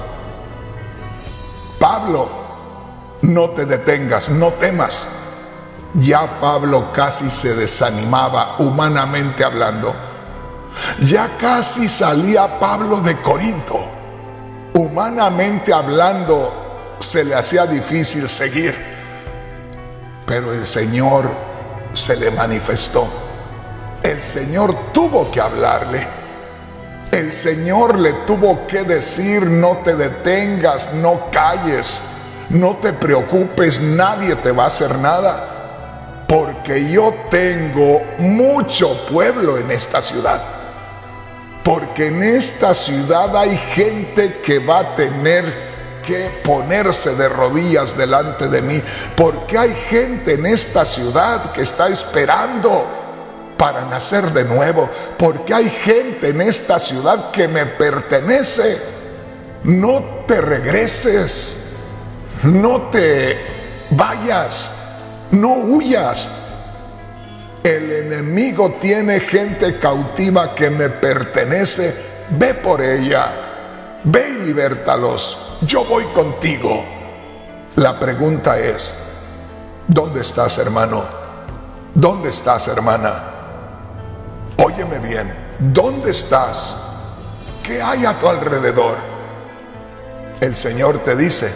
Pablo, no te detengas, no temas. Ya Pablo casi se desanimaba, humanamente hablando. Ya casi salía Pablo de Corinto. Humanamente hablando, se le hacía difícil seguir. Pero el Señor se le manifestó. El Señor tuvo que hablarle. El Señor le tuvo que decir: no te detengas, no calles, no te preocupes, nadie te va a hacer nada, porque yo tengo mucho pueblo en esta ciudad. Porque en esta ciudad hay gente que va a tener que ponerse de rodillas delante de mí. Porque hay gente en esta ciudad que está esperando para nacer de nuevo. Porque hay gente en esta ciudad que me pertenece. No te regreses, no te vayas, no huyas. El enemigo tiene gente cautiva que me pertenece. Ve por ella, ve y libértalos. Yo voy contigo. La pregunta es: ¿dónde estás, hermano? ¿Dónde estás, hermana? Óyeme bien, ¿dónde estás? ¿Qué hay a tu alrededor? El Señor te dice: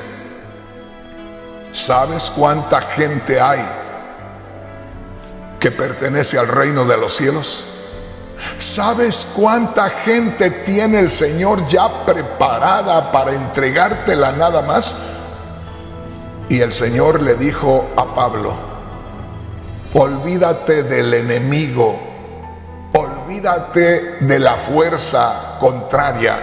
¿sabes cuánta gente hay que pertenece al reino de los cielos? ¿Sabes cuánta gente tiene el Señor ya preparada para entregártela nada más? Y el Señor le dijo a Pablo: olvídate del enemigo, olvídate de la fuerza contraria.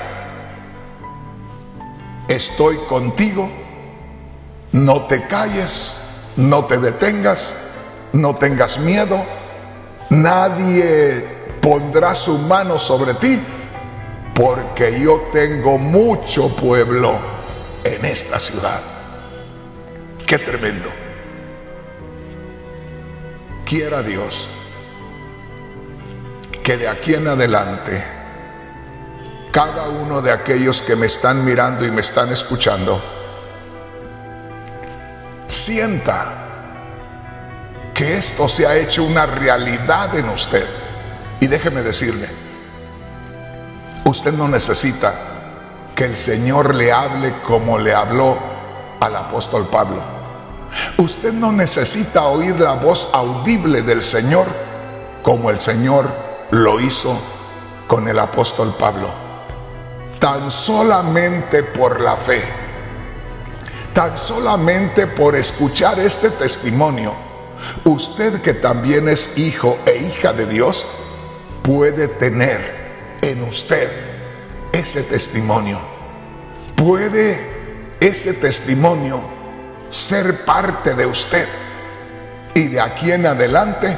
Estoy contigo, no te calles, no te detengas, no tengas miedo. Nadie pondrá su mano sobre ti, porque yo tengo mucho pueblo en esta ciudad. Qué tremendo. Quiera Dios que de aquí en adelante cada uno de aquellos que me están mirando y me están escuchando sienta que esto se ha hecho una realidad en usted. Y déjeme decirle, usted no necesita que el Señor le hable como le habló al apóstol Pablo. Usted no necesita oír la voz audible del Señor como el Señor lo hizo con el apóstol Pablo. Tan solamente por la fe, tan solamente por escuchar este testimonio, usted que también es hijo e hija de Dios, puede tener en usted ese testimonio. Puede ese testimonio ser parte de usted. Y de aquí en adelante,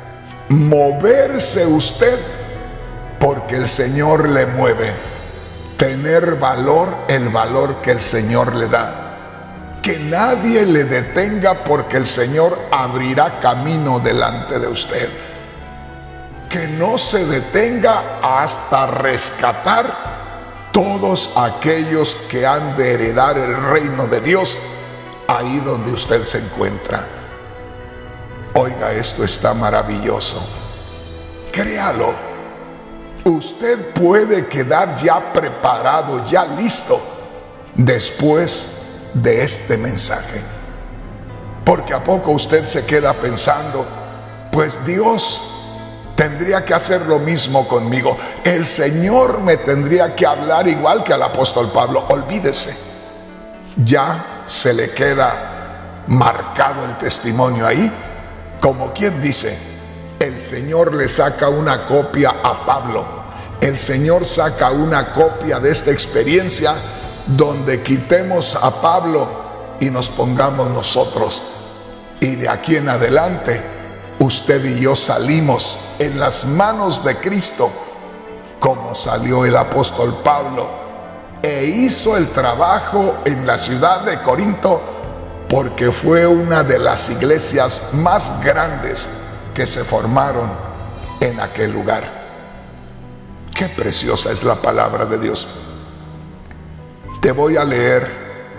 moverse usted porque el Señor le mueve. tener valor, el valor que el Señor le da. Que nadie le detenga, porque el Señor abrirá camino delante de usted. Que no se detenga hasta rescatar todos aquellos que han de heredar el reino de Dios ahí donde usted se encuentra. Oiga, esto está maravilloso. Créalo. Usted puede quedar ya preparado, ya listo después de este mensaje. Porque a poco usted se queda pensando, pues Dios tendría que hacer lo mismo conmigo. El Señor me tendría que hablar igual que al apóstol Pablo. Olvídese. Ya se le queda marcado el testimonio ahí. Como quien dice, el Señor le saca una copia a Pablo. El Señor saca una copia de esta experiencia, donde quitemos a Pablo y nos pongamos nosotros. Y de aquí en adelante, usted y yo salimos en las manos de Cristo, como salió el apóstol Pablo, e hizo el trabajo en la ciudad de Corinto, porque fue una de las iglesias más grandes que se formaron en aquel lugar. Qué preciosa es la palabra de Dios. Te voy a leer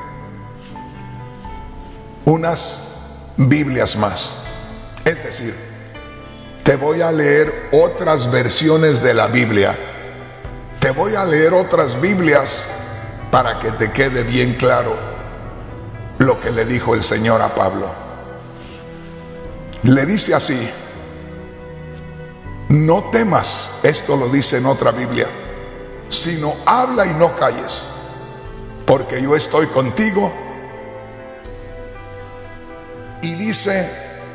unas Biblias más. Es decir, te voy a leer otras versiones de la Biblia. Te voy a leer otras Biblias para que te quede bien claro lo que le dijo el Señor a Pablo. Le dice así: no temas, esto lo dice en otra Biblia, sino habla y no calles, porque yo estoy contigo. Y dice,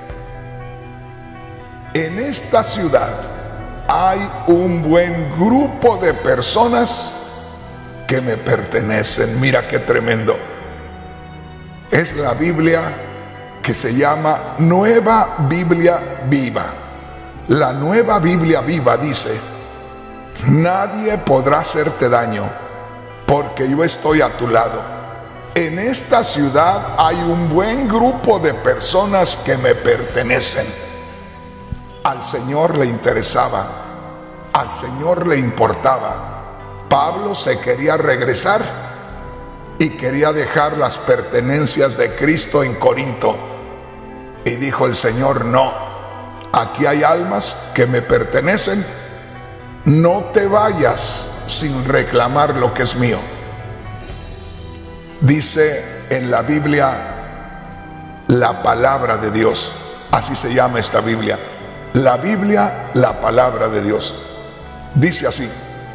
en esta ciudad hay un buen grupo de personas que me pertenecen. Mira qué tremendo. Es la Biblia que se llama Nueva Biblia Viva. La Nueva Biblia Viva dice: nadie podrá hacerte daño, porque yo estoy a tu lado. En esta ciudad hay un buen grupo de personas que me pertenecen. Al Señor le interesaba, al Señor le importaba. Pablo se quería regresar y quería dejar las pertenencias de Cristo en Corinto. Y dijo el Señor: no, aquí hay almas que me pertenecen. No te vayas sin reclamar lo que es mío. Dice en la Biblia la palabra de Dios, así se llama esta Biblia, la Biblia, la palabra de Dios. Dice así,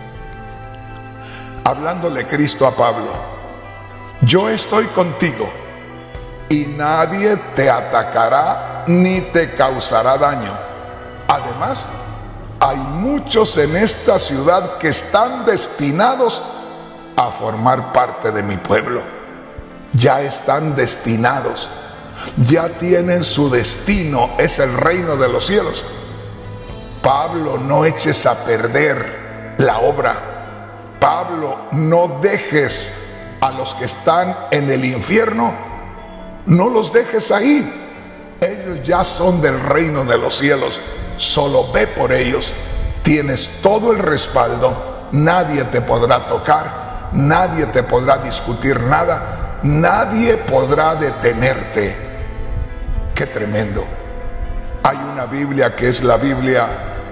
hablándole Cristo a Pablo: yo estoy contigo y nadie te atacará ni te causará daño. Además, hay muchos en esta ciudad que están destinados a formar parte de mi pueblo. Ya están destinados, ya tienen su destino, es el reino de los cielos. Pablo, no eches a perder la obra. Pablo, no dejes a los que están en el infierno, no los dejes ahí. Ellos ya son del reino de los cielos. Solo ve por ellos. Tienes todo el respaldo. Nadie te podrá tocar, nadie te podrá discutir nada, nadie podrá detenerte. Qué tremendo. Hay una Biblia que es la Biblia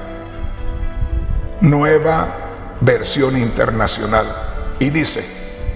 Nueva Versión Internacional, y dice: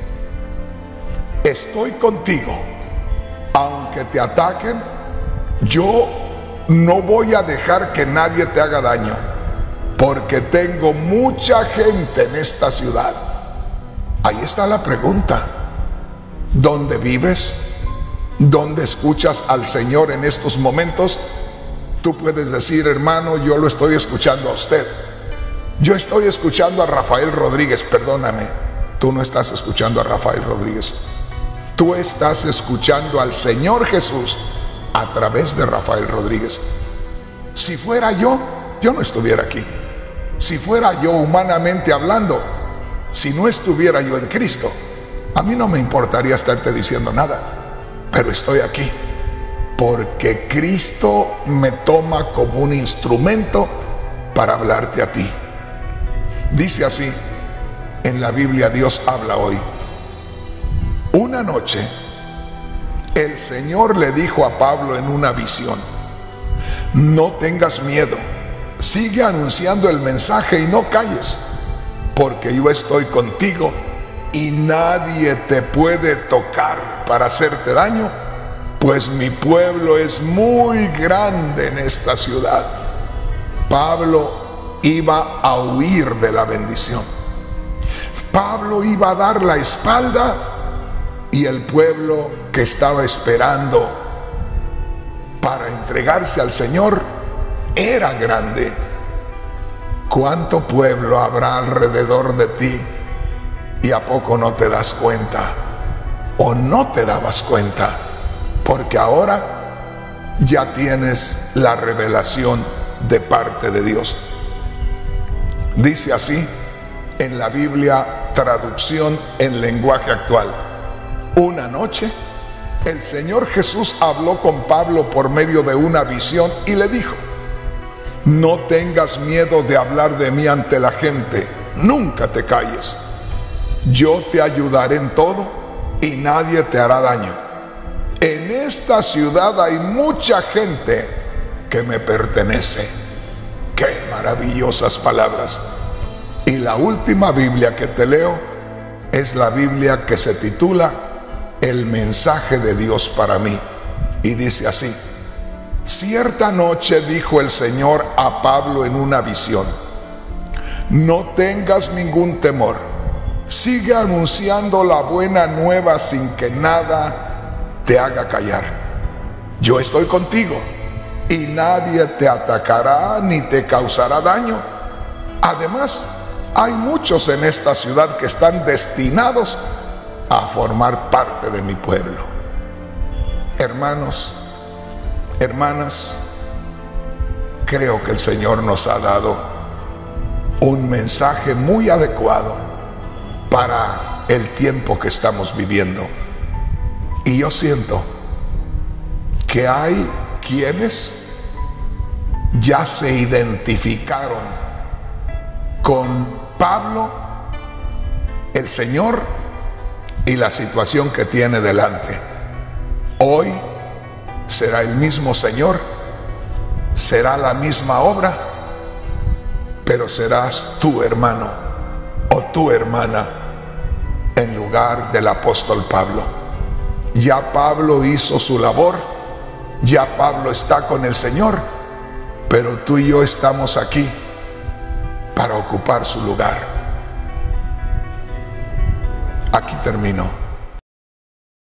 estoy contigo, aunque te ataquen, yo no voy a dejar que nadie te haga daño, porque tengo mucha gente en esta ciudad. Ahí está la pregunta: ¿dónde vives? ¿Dónde escuchas al Señor en estos momentos? Tú puedes decir: hermano, yo lo estoy escuchando a usted. Yo estoy escuchando a Rafael Rodríguez. Perdóname, tú no estás escuchando a Rafael Rodríguez. Tú estás escuchando al Señor Jesús a través de Rafael Rodríguez. Si fuera yo, yo no estuviera aquí. Si fuera yo, humanamente hablando, Si no estuviera yo en Cristo, a mí no me importaría estarte diciendo nada, pero estoy aquí porque Cristo me toma como un instrumento para hablarte a ti. Dice así en la Biblia, Dios habla hoy. Una noche el Señor le dijo a Pablo en una visión: no tengas miedo, sigue anunciando el mensaje y no calles, porque yo estoy contigo y nadie te puede tocar para hacerte daño, pues mi pueblo es muy grande en esta ciudad. Pablo iba a huir de la bendición. Pablo iba a dar la espalda y el pueblo que estaba esperando para entregarse al Señor era grande. ¿Cuánto pueblo habrá alrededor de ti y a poco no te das cuenta o no te dabas cuenta? Porque ahora ya tienes la revelación de parte de Dios. Dice así en la Biblia, traducción en lenguaje actual: una noche el Señor Jesús habló con Pablo por medio de una visión y le dijo: no tengas miedo de hablar de mí ante la gente, nunca te calles. Yo te ayudaré en todo y nadie te hará daño. En esta ciudad hay mucha gente que me pertenece. ¡Qué maravillosas palabras! Y la última Biblia que te leo es la Biblia que se titula El mensaje de Dios para mí. Y dice así: cierta noche dijo el Señor a Pablo en una visión: no tengas ningún temor, sigue anunciando la buena nueva sin que nada te haga callar. Yo estoy contigo y nadie te atacará ni te causará daño. Además, hay muchos en esta ciudad que están destinados a formar parte de mi pueblo. Hermanos, hermanas, creo que el Señor nos ha dado un mensaje muy adecuado para el tiempo que estamos viviendo. Y yo siento que hay quienes ya se identificaron con Pablo, el Señor y la situación que tiene delante. Hoy será el mismo Señor, será la misma obra, pero serás tu hermano o tu hermana en lugar del apóstol Pablo. Ya Pablo hizo su labor, ya Pablo está con el Señor, pero tú y yo estamos aquí para ocupar su lugar. Aquí termino.